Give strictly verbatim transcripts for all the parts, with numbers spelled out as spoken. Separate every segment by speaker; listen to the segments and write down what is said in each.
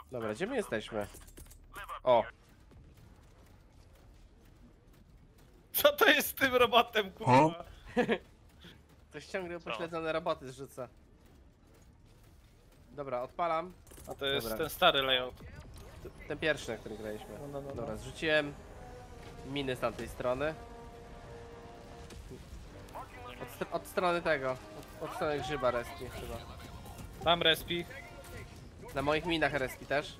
Speaker 1: Dobra, gdzie my jesteśmy? O!
Speaker 2: Co to jest z tym robotem, kurwa?
Speaker 1: Ktoś ciągle pośledzone roboty zrzuca. Dobra, odpalam.
Speaker 2: A to jest
Speaker 1: Dobra.
Speaker 2: ten stary layout.
Speaker 1: Ten pierwszy, na którym graliśmy.
Speaker 2: No, no, no, no.
Speaker 1: Dobra, zrzuciłem miny z tamtej strony. Od, st od strony tego. Od, od strony grzyba respi chyba.
Speaker 2: Tam respi.
Speaker 1: Na moich minach respi też.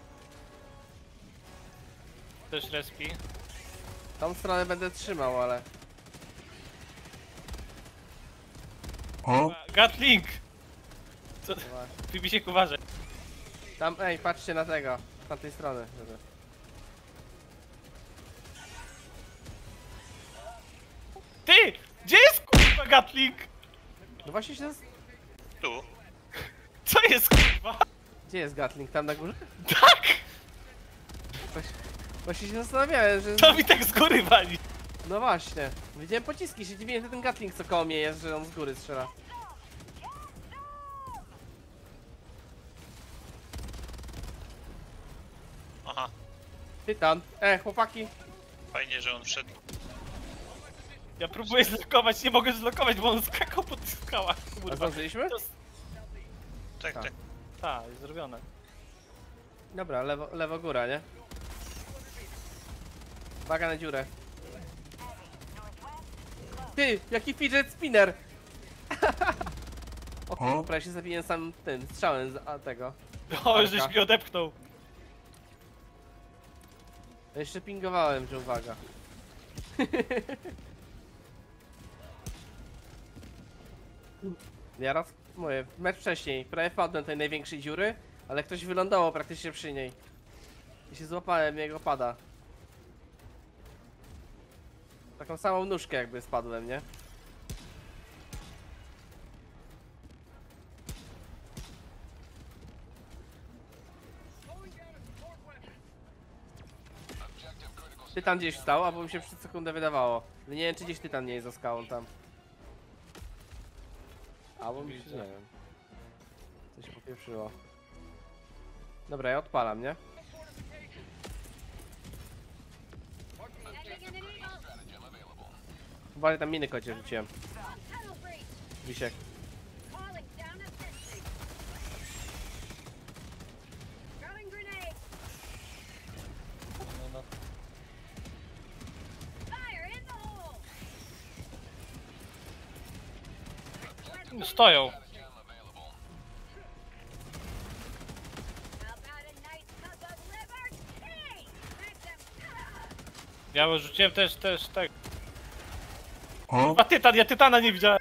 Speaker 2: Też respi.
Speaker 1: Tą stronę będę trzymał, ale...
Speaker 2: Gatling! Co?
Speaker 1: Właśnie.
Speaker 2: Fibisiek, uważaj.
Speaker 1: Tam, ej, patrzcie na tego. Z tamtej strony. Żeby...
Speaker 2: Ty! Gdzie jest kurwa Gatling?
Speaker 1: No właśnie się...
Speaker 3: Tu.
Speaker 2: Co jest kurwa?
Speaker 1: Gdzie jest Gatling? Tam na górze?
Speaker 2: Tak!
Speaker 1: Właśnie, właśnie się zastanawiałem, że...
Speaker 2: To mi tak z góry wali.
Speaker 1: No właśnie. Widziałem pociski, się dziwiłem, że ten Gatling co koło mnie jest, że on z góry strzela.
Speaker 3: Aha,
Speaker 1: Tytan. E, chłopaki.
Speaker 3: fajnie, że on wszedł.
Speaker 2: Ja próbuję zlokować, nie mogę zlokować, bo on skakał po tych skałach.
Speaker 1: A
Speaker 2: Kurwa.
Speaker 1: zdążyliśmy?
Speaker 2: To jest-
Speaker 3: Tak,
Speaker 1: Tak.
Speaker 3: tak.
Speaker 2: Tak, jest zrobione.
Speaker 1: Dobra, lewo, lewo góra, nie? Uwaga na dziurę. Ty, jaki fidget spinner! O, prawie się zabiłem sam tym strzałem z a, tego.
Speaker 2: O,
Speaker 1: Arka.
Speaker 2: żeś mi odepchnął.
Speaker 1: Jeszcze pingowałem, że uwaga. Ja raz, mówię, mecz wcześniej, prawie wpadłem do tej największej dziury, ale ktoś wylądował praktycznie przy niej. I się złapałem, jego pada. Taką samą nóżkę jakby spadłem, nie? Tytan gdzieś stał, albo mi się przez sekundę wydawało. Nie wiem, czy gdzieś Tytan nie jest za skałą tam. Albo mi się, nie wiem. Coś popieprzyło. Dobra, ja odpalam, nie? Uważaj, tam miny kocie rzuciłem. Wisiek.
Speaker 2: No, no. Stoją. Ja rzuciłem też, też, tak. A tytan, ja tytana nie widziałem.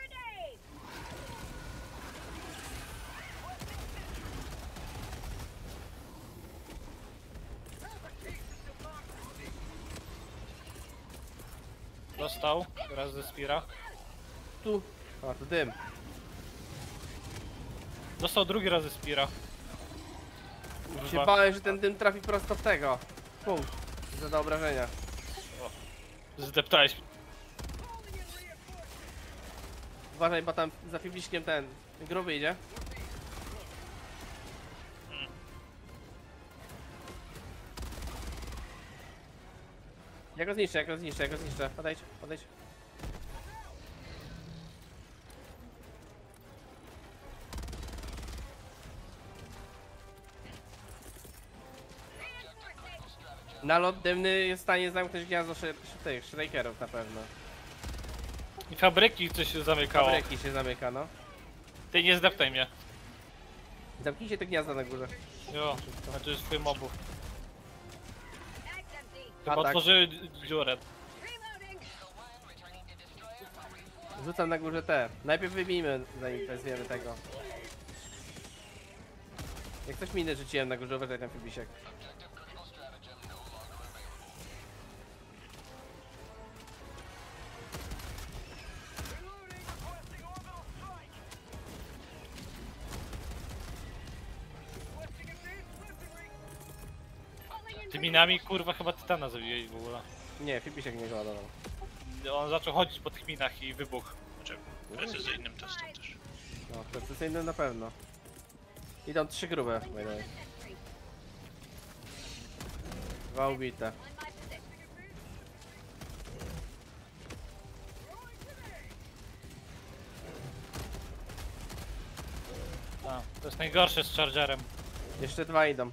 Speaker 2: Dostał, raz ze Spira.
Speaker 1: Tu. A, to dym.
Speaker 2: Dostał drugi raz ze Spira.
Speaker 1: Się bałem, że ten dym trafi prosto w tego. Punkt. Zada obrażenia.
Speaker 2: Zdeptałeś.
Speaker 1: Uważaj, bo tam za fibliczkiem ten gruby idzie. Ja go zniszczę, ja go zniszczę, ja go zniszczę. Podejdź, podejdź. Nalot dymny jest w stanie zamknąć gniazdo sh tych Shrakerów na pewno.
Speaker 2: I fabryki coś się zamykało.
Speaker 1: Fabryki się zamyka, no.
Speaker 2: Ty nie zdeptaj mnie.
Speaker 1: Zamknijcie te gniazda na górze.
Speaker 2: Jo, znaczy jest twój mobów. Chyba
Speaker 1: Atak.
Speaker 2: otworzyły dziurę.
Speaker 1: Rzucam na górze te. Najpierw wybijmy, zanim wezwiemy tego. Jak coś miny rzuciłem na górze, uważaj ten fibisiek.
Speaker 2: Tyminami kurwa chyba tytana zabiłeś w ogóle.
Speaker 1: Nie, fibisiek nie załadował.
Speaker 2: On zaczął chodzić po tych minach i wybuchł.
Speaker 3: Znaczy, precyzyjnym testem też.
Speaker 1: No, precyzyjny na pewno. Idą trzy grube, by the way. Dwa ubite.
Speaker 2: A, to jest najgorsze z Chargerem.
Speaker 1: Jeszcze dwa idą.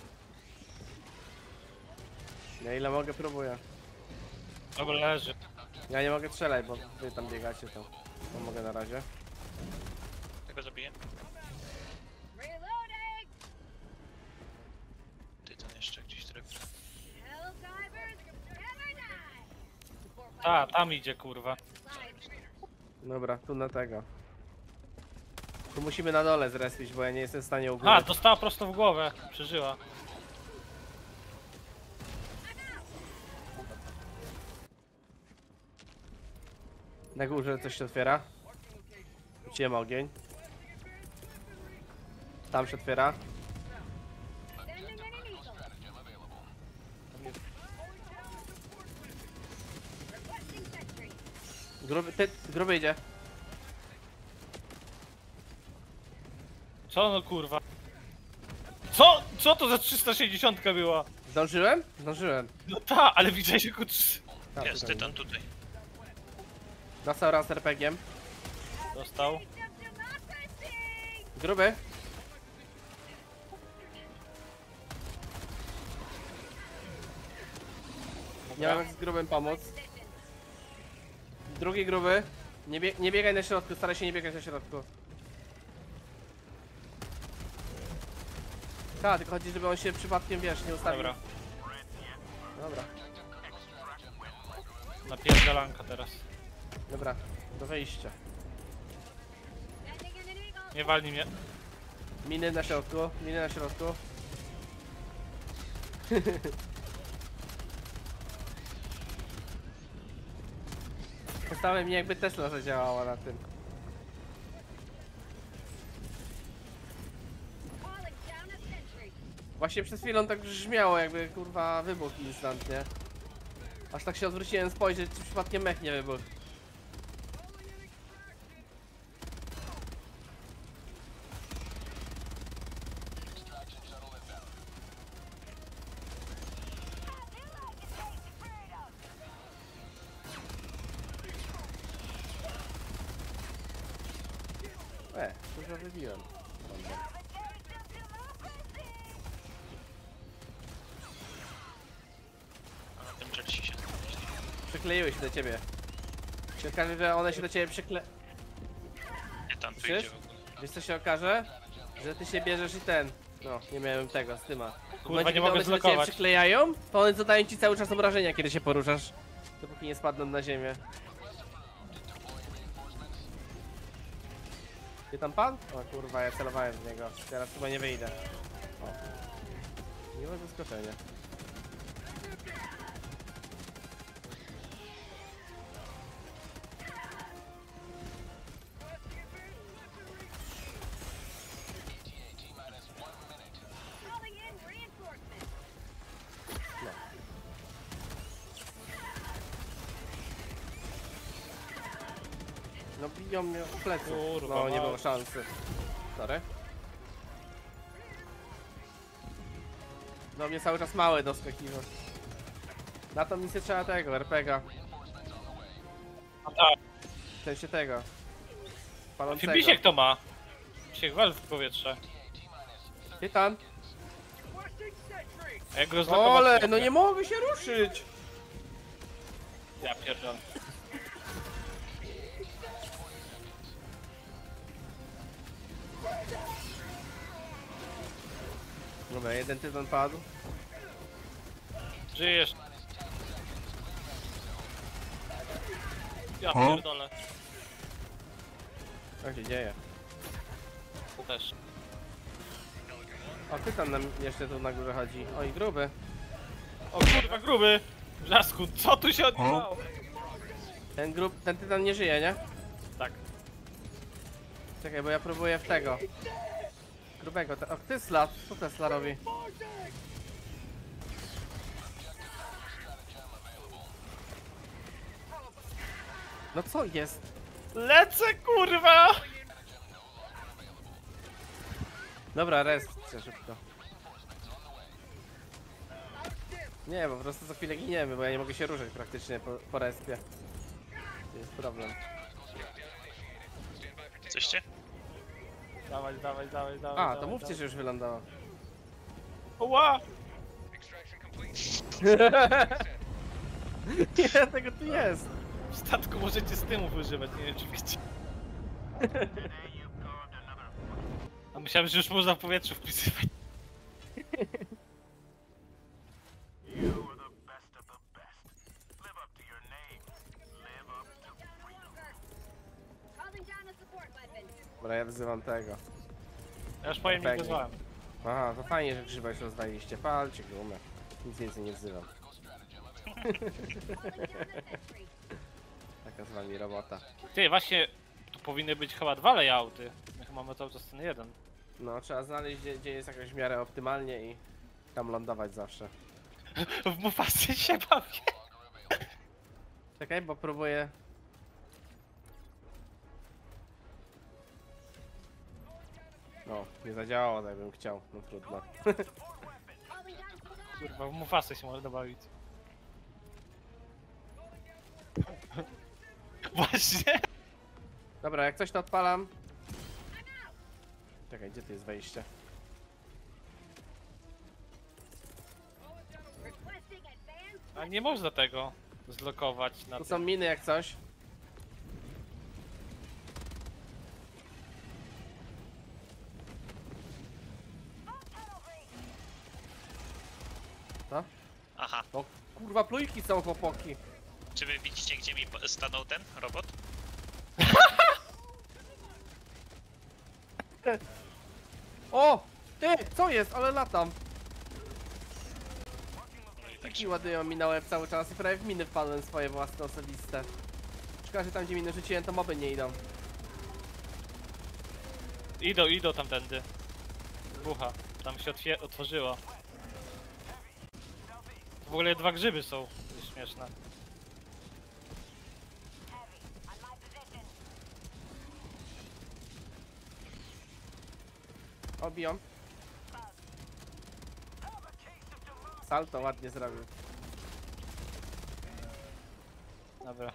Speaker 1: Ja ile mogę próbuję.
Speaker 2: Dobra, leży.
Speaker 1: Ja nie mogę strzelać, bo wy tam biegacie, to, to mogę na razie.
Speaker 3: Tego zabiję. Ty ten jeszcze gdzieś tryb.
Speaker 2: Ta, tam idzie kurwa.
Speaker 1: Dobra, tu na tego. Tu musimy na dole zrespić, bo ja nie jestem w stanie u góry.
Speaker 2: A, dostała prosto w głowę. Przeżyła.
Speaker 1: Na górze coś się otwiera. Rzuciłem ogień. Tam się otwiera. Gruby, ty, gruby idzie.
Speaker 2: Co no kurwa? Co? Co to za trzysta sześćdziesiąt była?
Speaker 1: Zdążyłem? Zdążyłem.
Speaker 2: No ta, ale widziałeś jak utrz...
Speaker 1: Tak,
Speaker 3: Jest
Speaker 1: tutaj.
Speaker 3: tytan tutaj.
Speaker 1: Dostał raz er pe gie em.
Speaker 2: Dostał.
Speaker 1: Gruby. Nie mam jak z grubym pomóc. Drugi gruby. Nie, bie nie biegaj na środku, staraj się nie biegać na środku. Tak, tylko chodzi, żeby on się przypadkiem, wiesz, nie ustawił.
Speaker 2: Dobra.
Speaker 1: Dobra,
Speaker 2: Napierdalanka teraz.
Speaker 1: dobra, do wyjścia.
Speaker 2: Nie walnij mnie.
Speaker 1: Miny na środku, miny na środku. Postałem mnie jakby Tesla zadziałała na tym. Właśnie przed chwilą tak brzmiało, jakby kurwa wybuch instant, nie? Aż tak się odwróciłem spojrzeć, czy przypadkiem mech nie wybuchł. E, dużo wybiłem.
Speaker 3: A na tym czacie się znaleźli.
Speaker 1: Przykleiły się do ciebie. Się okaże, że one się do ciebie przykle...
Speaker 3: Tytan tu
Speaker 1: Słyszysz?
Speaker 3: idzie w ogóle.
Speaker 1: Wiesz co się okaże? Że ty się bierzesz i ten... No, nie miałem tego, z tyma. W
Speaker 2: Kurwa,
Speaker 1: momencie,
Speaker 2: nie
Speaker 1: kiedy
Speaker 2: mogę
Speaker 1: one się do ciebie
Speaker 2: zblokować.
Speaker 1: przyklejają, to one zadają ci cały czas obrażenia, kiedy się poruszasz. Dopóki nie spadną na ziemię. Ty tam pan? O kurwa, ja celowałem w niego. Teraz chyba nie wyjdę. O. Nie ma zaskoczenia. No biją mnie w plecy.
Speaker 2: Kurwa,
Speaker 1: No nie było
Speaker 2: mać.
Speaker 1: szansy. Sorry. No mnie cały czas małe doskakiwał. Na tą misję trzeba tego, er pe gie a.
Speaker 2: A tak.
Speaker 1: W sensie tego. Palącego.
Speaker 2: Fibisiek to ma. Się gwal w powietrze.
Speaker 1: Tytan.
Speaker 2: A jak go zblokować...
Speaker 1: Ole,
Speaker 2: to
Speaker 1: no nie mogę się ruszyć.
Speaker 2: Ja pierdolę.
Speaker 1: Dobra, jeden tytan padł.
Speaker 2: Żyjesz. Ja pierdolę.
Speaker 1: Co się dzieje?
Speaker 2: To też.
Speaker 1: O, tytan nam jeszcze tu na górze chodzi. Oj, gruby.
Speaker 2: O kurwa, gruby! Brzasku, co tu się odbywało?
Speaker 1: Ten grub, ten tytan nie żyje, nie?
Speaker 2: Tak.
Speaker 1: Czekaj, bo ja próbuję w tego. Grubego, te... o, Tesla, co Tesla robi? No co jest?
Speaker 2: Lecę kurwa!
Speaker 1: Dobra, rest, chcę szybko. Nie, po prostu za chwilę giniemy, bo ja nie mogę się ruszać praktycznie po, po respie. To jest problem.
Speaker 3: Jesteście?
Speaker 2: Dawaj, dawaj, dawaj, dawaj.
Speaker 1: A, to
Speaker 2: dawaj,
Speaker 1: mówcie, że już wylądował.
Speaker 2: Ła!
Speaker 1: Nie, tego tu jest.
Speaker 2: W statku możecie stymów używać, nie wiem czy wiecie. A myślałem, że już można w powietrzu wpisywać.
Speaker 4: Calling down a support weapon.
Speaker 1: Dobra, ja wzywam tego.
Speaker 2: Ja już powiem, nie
Speaker 1: Pewnie.
Speaker 2: wezwałem.
Speaker 1: Aha, to fajnie, że grzyba już rozwaliliście. Palcie gumę. Nic więcej nie wzywam.
Speaker 4: Calling down a sentry.
Speaker 1: Taka z wami robota.
Speaker 2: Ty, właśnie, tu powinny być chyba dwa layouty. My chyba mamy cały czas ten jeden.
Speaker 1: No, trzeba znaleźć, gdzie, gdzie jest jakoś w miarę optymalnie i tam lądować zawsze.
Speaker 2: W Mufasy się bawię.
Speaker 1: Czekaj, bo próbuję... No, nie zadziałało tak bym chciał, no trudno.
Speaker 4: Calling down Saddam.
Speaker 2: Kurwa, w Mufasy się można bawić. Właśnie.
Speaker 1: Dobra, jak coś to odpalam. Czekaj, gdzie tu jest wejście?
Speaker 4: Requesting advance.
Speaker 2: A nie można tego zlokować na
Speaker 1: Tu
Speaker 2: tym.
Speaker 1: są miny jak coś. Co?
Speaker 3: Aha.
Speaker 1: No kurwa, plujki są chłopaki.
Speaker 3: Czy wy widzicie, gdzie mi po- stanął ten robot?
Speaker 1: O! Ty! Co jest? Ale latam.
Speaker 3: No i tak
Speaker 1: Taki
Speaker 3: się...
Speaker 1: ładują mi na łeb cały czas i prawie w miny wpadłem swoje własne osobiste. Szkoda, że tam gdzie miny rzuciłem, to moby nie idą.
Speaker 2: Idą, idą tamtędy. Bucha. Tam się otwie- otworzyło. W ogóle dwa grzyby są. To jest śmieszne.
Speaker 1: Obiją. Salto ładnie zrobił.
Speaker 2: Dobra.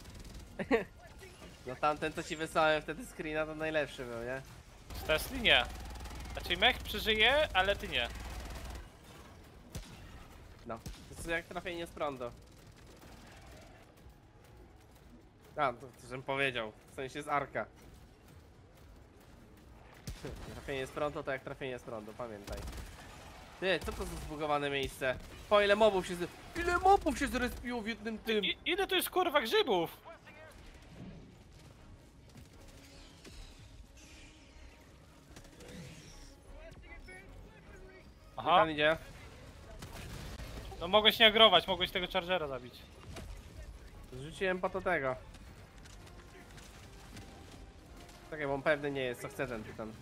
Speaker 1: No tamten co ci wysłałem wtedy screena to najlepszy był, nie?
Speaker 2: Z Tesli nie. Znaczy mech przeżyje, ale ty nie.
Speaker 1: No. To jest jak trafienie z prądu. A, to, to żebym powiedział. W sensie z arka. Trafienie z prądu to jak trafienie z prądu, pamiętaj. Ty, co to za zbugowane miejsce? Po ile mobów się z... Ile mobów się zrespiło w jednym tym?
Speaker 2: I, ile to jest kurwa grzybów? Aha,
Speaker 1: Tam idzie.
Speaker 2: no mogłeś nie agrować, mogłeś tego chargera zabić.
Speaker 1: Zrzuciłem po to tego. Czekaj, bo on pewny nie jest, co chce ten tytan.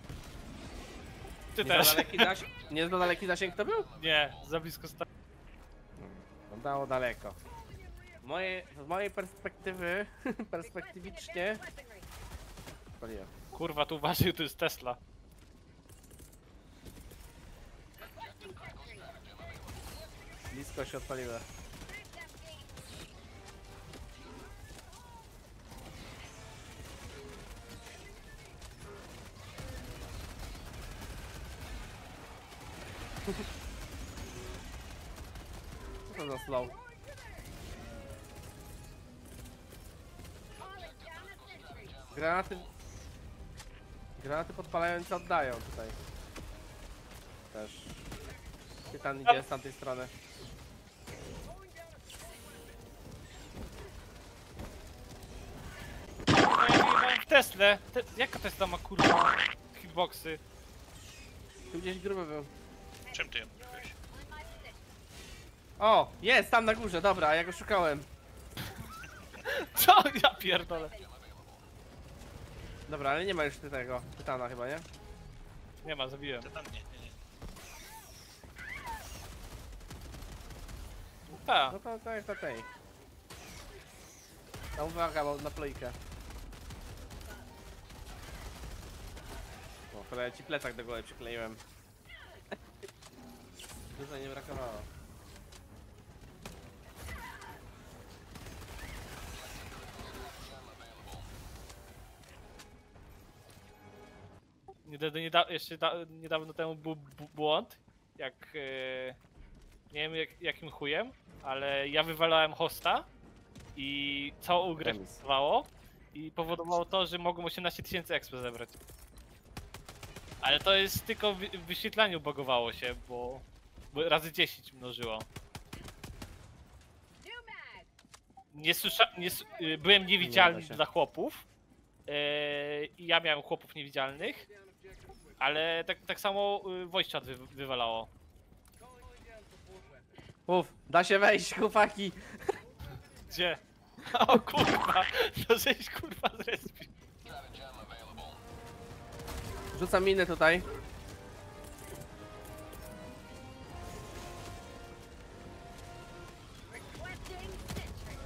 Speaker 2: Ty
Speaker 1: Nie za
Speaker 2: też.
Speaker 1: daleki zasięg, nie za daleki zasięg to był?
Speaker 2: Nie, za blisko sta...
Speaker 1: No dało daleko. Moje, z mojej perspektywy, perspektywicznie...
Speaker 4: Weaponry.
Speaker 1: Paliłem.
Speaker 2: Kurwa, tu uważaj, to jest Tesla.
Speaker 4: Requesting sentry.
Speaker 1: Blisko się odpaliłem. Co to za slow?
Speaker 4: Calling down a sentry.
Speaker 1: Granaty... Granaty podpalające oddają tutaj. Też. Tytan idzie z tamtej strony.
Speaker 2: No ja wyjebałem w Teslę. Te... Jaka Tesla ma kurwa hitboxy?
Speaker 1: Tu gdzieś gruby był.
Speaker 3: Czym ty ją robiłeś?
Speaker 4: On my position.
Speaker 1: O! Jest tam na górze, dobra, a ja go szukałem.
Speaker 2: Co? Ja pierdolę.
Speaker 1: Dobra, ale nie ma już ty tego tytana chyba, nie?
Speaker 2: Nie ma, zabiłem.
Speaker 3: To tam nie, nie, nie.
Speaker 2: Ta.
Speaker 1: No to to jest to tej. Ta uwaga, bo na ploikę. O, cholera, ci plecak do głowy przykleiłem. Dużo nie brakowało.
Speaker 2: do nieda jeszcze da niedawno temu był b- błąd, jak e, nie wiem jak, jakim chujem, ale ja wywalałem hosta i całą grę
Speaker 1: Remis.
Speaker 2: wywalało i powodowało to, że mogłem osiemnaście tysięcy expa zebrać. Ale to jest tylko w w wyświetlaniu bugowało się, bo, bo razy dziesięć mnożyło.
Speaker 4: New mag.
Speaker 2: Nie słysza, nie, s- y, byłem
Speaker 1: Nie
Speaker 2: niewidzialny
Speaker 1: da się.
Speaker 2: dla chłopów. Yy, I ja miałem chłopów niewidzialnych. Ale tak, tak samo y, voice chat wy, wywalało.
Speaker 1: Uf, da się wejść, chłopaki.
Speaker 2: Gdzie? O kurwa! To żeś kurwa zrespił.
Speaker 1: Rzucam minę tutaj.
Speaker 4: Requesting sentry.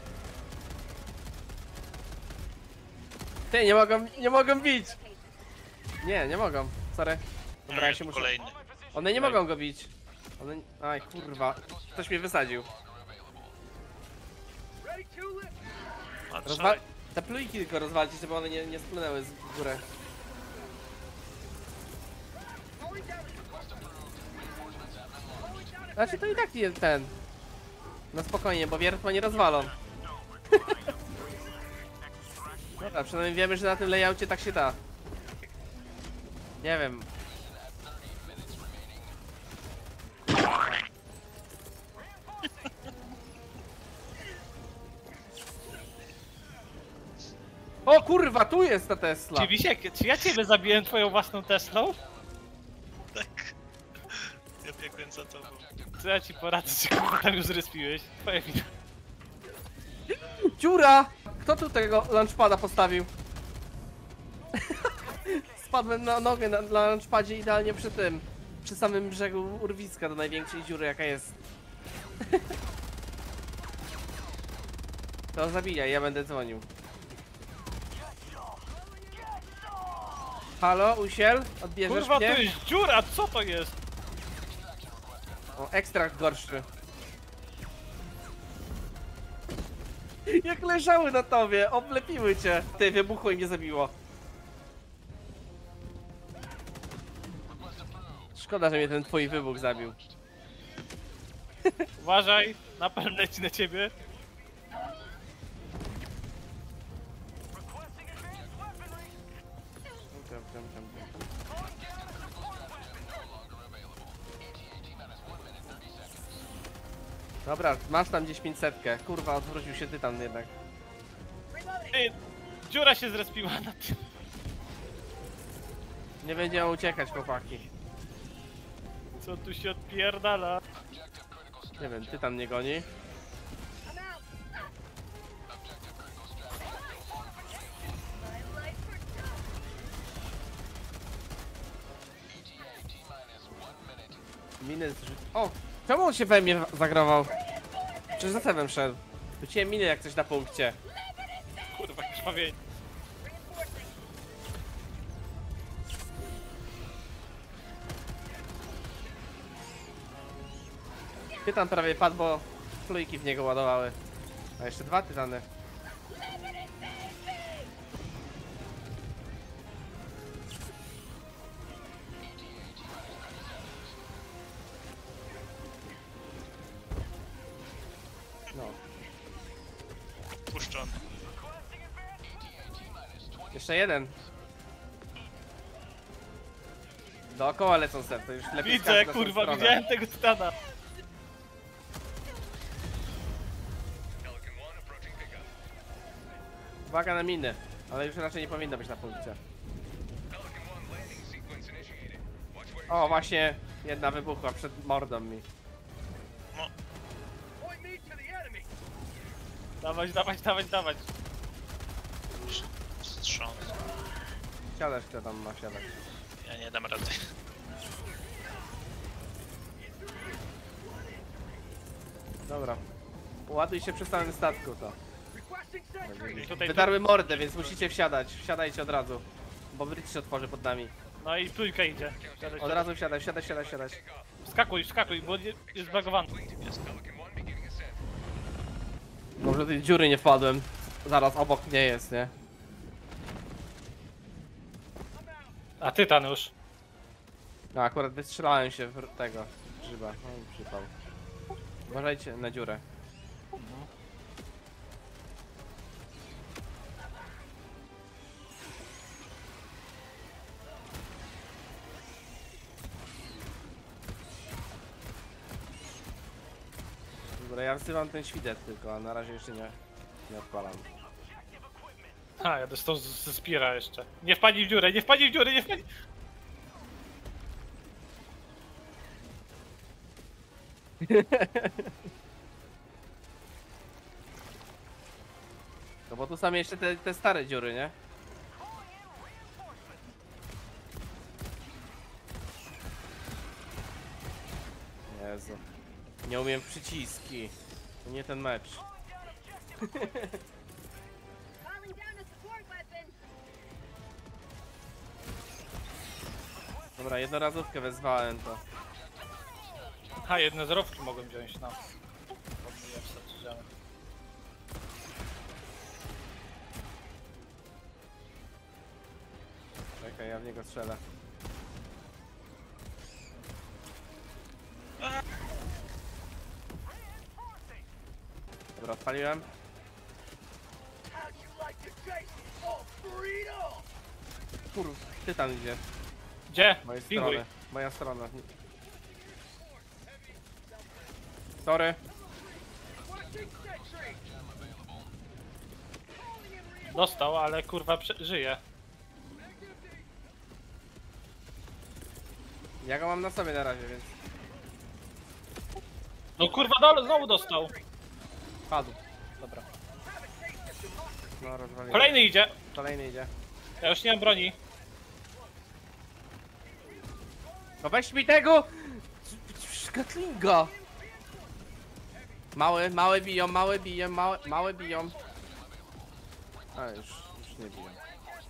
Speaker 1: Ty, nie mogą, nie mogą bić.
Speaker 4: Location.
Speaker 1: Nie, nie mogą. Sorry. Dobra, ja się muszę...
Speaker 3: Kolejny.
Speaker 1: One nie mogą go bić. One... Aj, kurwa. Ktoś mnie wysadził.
Speaker 3: A
Speaker 1: Rozwal... Te plujki tylko rozwalcie, żeby one nie, nie spłynęły z górę. Znaczy to i tak jest ten. No spokojnie, bo wiertła nie rozwalą. Dobra, przynajmniej wiemy, że na tym layoutie tak się da. Nie wiem. O kurwa, tu jest ta Tesla.
Speaker 2: Czy Wisiek, czy ja ciebie zabiłem twoją własną Teslą?
Speaker 3: Tak. Ja biegłem za tobą.
Speaker 2: Co ja ci poradzę, czy kurwa tam już zrespiłeś? Twoja wina.
Speaker 1: Dziura! Kto tu tego launchpada postawił? Spadłem na nogę na, na launchpadzie idealnie przy tym. Przy samym brzegu urwiska do największej dziury jaka jest. To zabijaj, ja będę dzwonił. Halo, Usiel? Odbierzesz
Speaker 2: Kurwa,
Speaker 1: mnie?
Speaker 2: to jest dziura, co to jest?
Speaker 1: O, ekstrakt gorszy. Jak leżały na tobie, oblepiły cię. Ty, wybuchło i mnie zabiło. Szkoda, że mnie ten twój wybuch zabił.
Speaker 2: Uważaj, napal leci na ciebie.
Speaker 1: Dobra, masz tam gdzieś pięćsetkę. Kurwa, odwrócił się tytan jednak.
Speaker 4: Reloading.
Speaker 2: Ty, dziura się zrespiła na tym.
Speaker 1: Nie będziemy uciekać, chłopaki.
Speaker 2: Co tu się odpierdala?
Speaker 1: Nie wiem, tytan mnie goni.
Speaker 4: I'm out. My life for
Speaker 1: Miny zrzuć... O! Czemu on się we mnie zagrował? Czy za sebem szedł? Rzuciłem miny jak coś na punkcie.
Speaker 2: Kurwa, krwawienie.
Speaker 1: Tytan prawie padł, bo plujki w niego ładowały. A jeszcze dwa tytany. No.
Speaker 3: Puszczony.
Speaker 1: Jeszcze jeden. Dookoła lecą ser, to już lepiej
Speaker 2: Widzę,
Speaker 1: skacz na tą
Speaker 2: kurwa,
Speaker 1: stronę.
Speaker 2: widziałem tego tytana.
Speaker 1: Uwaga na miny, ale już raczej nie powinno być na punkcie. O, właśnie jedna wybuchła przed mordą mi.
Speaker 2: Dawać, dawać, dawać, dawać.
Speaker 3: Strząs.
Speaker 1: Siadasz, kto tam ma siadać.
Speaker 3: Ja nie dam rady.
Speaker 1: Dobra. Ładuj się przy samym statku to.
Speaker 2: Tutaj,
Speaker 1: Wydarły mordę, więc musicie wsiadać. Wsiadajcie od razu. Bo bryt się otworzy pod nami.
Speaker 2: no i trójka idzie. Siadaj,
Speaker 1: Od razu wsiadaj, wsiadaj, wsiadaj, wsiadaj.
Speaker 2: Skakuj, skakuj, bo nie- jest zbagowany.
Speaker 1: Może do tej dziury nie wpadłem. Zaraz obok nie jest, nie?
Speaker 2: A tytan już.
Speaker 1: No akurat wystrzelałem się w tego grzyba. No i przypał. Uważajcie na dziurę. Dobra, ja wzywam ten świdet tylko, a na razie jeszcze nie, nie odpalam.
Speaker 2: Ha, ja dostał z- ze Spira jeszcze. Nie wpadnij w dziurę, nie wpadnij w dziurę, nie wpadnij!
Speaker 1: No bo tu są jeszcze te, te stare dziury, nie? Jezu. Nie umiem w przyciski. To nie ten mecz.
Speaker 4: Calling down a support weapon.
Speaker 1: Dobra, jednorazówkę wezwałem to.
Speaker 2: Ha, jedne zerowki mogłem wziąć, no. Pomyliłem się, co wziąłem.
Speaker 1: Czekaj, ja w niego strzelę. Dobra, odpaliłem. Kurwa, tytan idzie.
Speaker 2: Gdzie?
Speaker 1: Z mojej
Speaker 2: Pinguj.
Speaker 1: strony. Moja strona. Sorry.
Speaker 2: Dostał, ale kurwa prze- żyje.
Speaker 1: Ja go mam na sobie na razie, więc
Speaker 2: No kurwa, dole, znowu dostał.
Speaker 1: padł.
Speaker 2: Dobra.
Speaker 1: No, rozwaliłem.
Speaker 2: Kolejny idzie.
Speaker 1: Kolejny idzie.
Speaker 2: Ja już nie mam broni.
Speaker 1: No weź mi tego! Gatlinga! Małe, małe biją, małe biją, małe, małe biją. A już, już nie biją.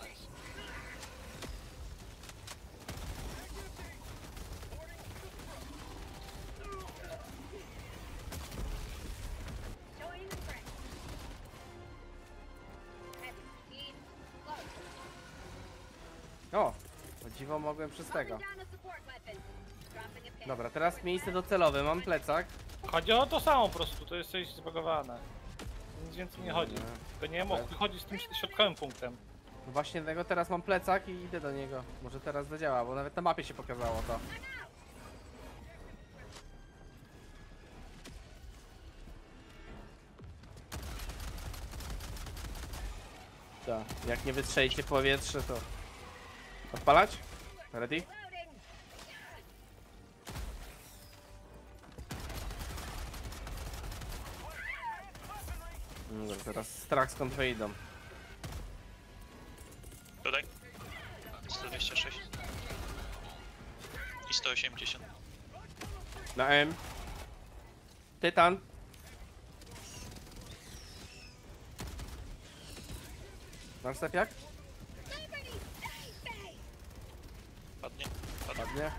Speaker 4: Showing the friend. Heavy speed. Low.
Speaker 1: O! O dziwo mogłem przez tego.
Speaker 4: Calling down a support weapon. Dropping a pin.
Speaker 1: Dobra, teraz miejsce docelowe, mam plecak.
Speaker 2: Chodzi o to samo po prostu, to jest coś zbagowane. Nic więcej nie chodzi. Tylko nie mógł wychodzić z tym środkowym punktem.
Speaker 1: No właśnie tego teraz mam plecak i idę do niego. Może teraz zadziała, bo nawet na mapie się pokazało to. Tak, jak nie wystrzelicie w powietrze, to... Odpalać? Ready?
Speaker 4: Loading.
Speaker 1: No dobra, teraz strach skąd wyjdą.
Speaker 3: Tutaj. sto dwadzieścia sześć. I sto osiemdziesiąt.
Speaker 1: Na M. Tytan. Masz stepiak?
Speaker 4: Liberty, stay safe.
Speaker 3: Padnie. Padnie.
Speaker 1: Ładnie.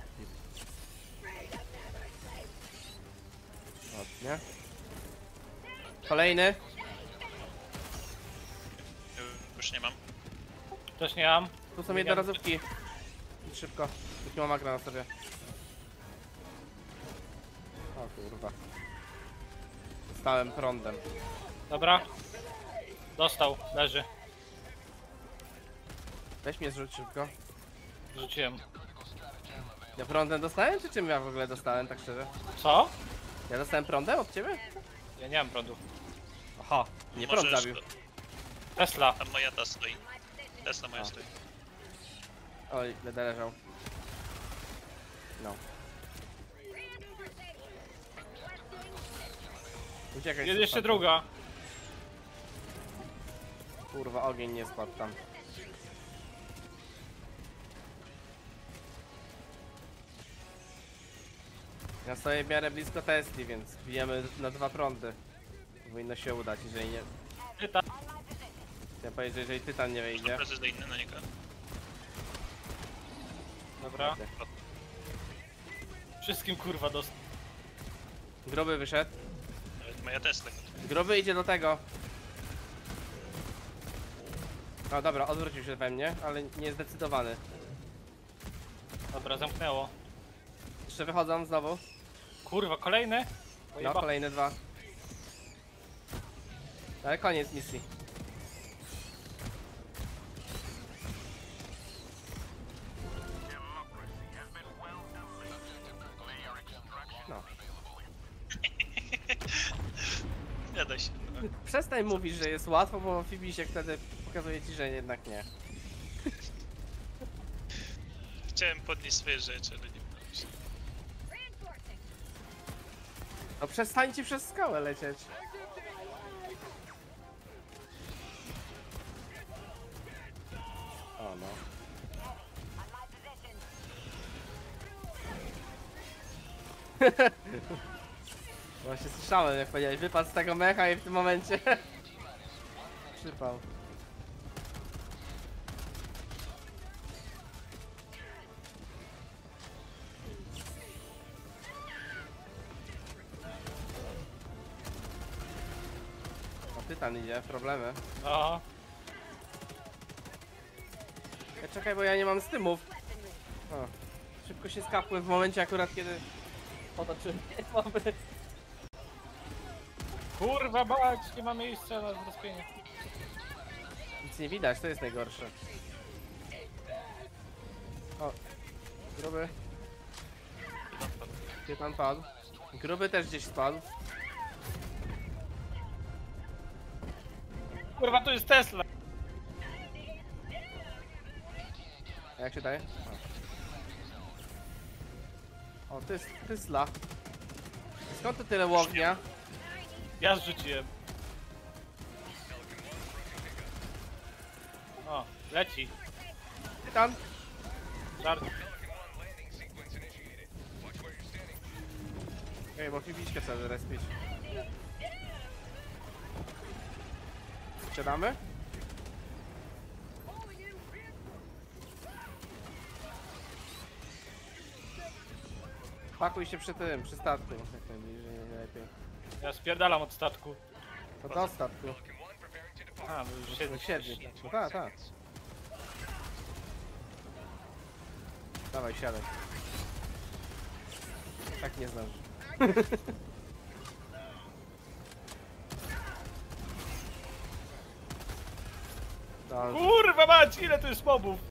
Speaker 1: Ładnie. Kolejny.
Speaker 3: Ju- Już nie mam.
Speaker 2: Też nie mam.
Speaker 1: Tu są jednorazówki. Idź szybko. Już nie mam agra na sobie. O kurwa. Stałem prądem.
Speaker 2: Dobra. Dostał, leży.
Speaker 1: Weź mnie zrzuć szybko.
Speaker 2: Rzuciłem.
Speaker 1: Ja prądem dostałem, czy czym ja w ogóle dostałem, tak szczerze?
Speaker 2: Co?
Speaker 1: Ja dostałem prądem od ciebie?
Speaker 2: Ja nie mam prądu.
Speaker 1: Aha, nie prąd
Speaker 3: Możesz-
Speaker 1: zabił.
Speaker 2: Tesla.
Speaker 3: Tam moja ta stoi. Tesla moja
Speaker 1: A.
Speaker 3: stoi.
Speaker 1: Oj, będę leżał. No. Uciekaj.
Speaker 2: Jest jeszcze
Speaker 1: stąd.
Speaker 2: druga.
Speaker 1: Kurwa, ogień nie spadł tam. Ja stoję w miarę blisko Tesli, więc bijemy na dwa prądy. Powinno się udać, jeżeli nie...
Speaker 2: Tytan.
Speaker 1: Chciałem powiedzieć, że jeżeli Tytan nie
Speaker 3: Mam
Speaker 1: wyjdzie.
Speaker 3: precyzyjny na niego.
Speaker 2: Dobra. Wszystkim kurwa dostał.
Speaker 1: Gruby wyszedł.
Speaker 3: Nawet moja Tesla.
Speaker 1: Gruby idzie do tego. No dobra, odwrócił się we mnie, ale niezdecydowany.
Speaker 2: Dobra, zamknęło.
Speaker 1: Jeszcze wychodzą znowu.
Speaker 2: Kurwa, kolejne?
Speaker 1: No,
Speaker 2: Pojeba...
Speaker 1: kolejne dwa. Ale koniec misji. No.
Speaker 3: Nie da się. No.
Speaker 1: Przestań mówić, że jest łatwo, bo Fibisiek wtedy pokazuje ci, że jednak nie.
Speaker 3: Chciałem podnieść swoje rzeczy, ale nie udało się.
Speaker 4: Reinforcing.
Speaker 1: No przestańcie przez skałę lecieć. O no. Właśnie słyszałem, jak powiedziałeś, wypadł z tego mecha i w tym momencie przypał. O, tytan idzie, problemy.
Speaker 2: No.
Speaker 1: Ja czekaj, bo ja nie mam stymów. O, szybko się skapłem w momencie akurat, kiedy otoczyłem moby.
Speaker 2: Kurwa bać, nie ma miejsca na zrespienie.
Speaker 1: Nic nie widać, to jest najgorsze. O, gruby. Tytan padł. Gruby też gdzieś spadł.
Speaker 2: Kurwa, tu jest Tesla.
Speaker 1: A jak się daje? O, o to jest Tesla. Skąd to tyle łownia?
Speaker 2: Ja zrzuciłem. O, leci.
Speaker 1: Tytan!
Speaker 2: Żart.
Speaker 1: Ej, bo fibiczkę trzeba respić. Sprzedamy? Pakuj się przy tym, przy statku. Jak najbliżej, najlepiej.
Speaker 2: Ja spierdalam od statku.
Speaker 1: To do statku.
Speaker 2: A, bo już
Speaker 1: No
Speaker 2: siedzi.
Speaker 1: siedzi. No tak, tak. Dawaj, siadaj. Tak nie zdąży. Zdąży.
Speaker 2: Kurwa mać, ile tu jest mobów?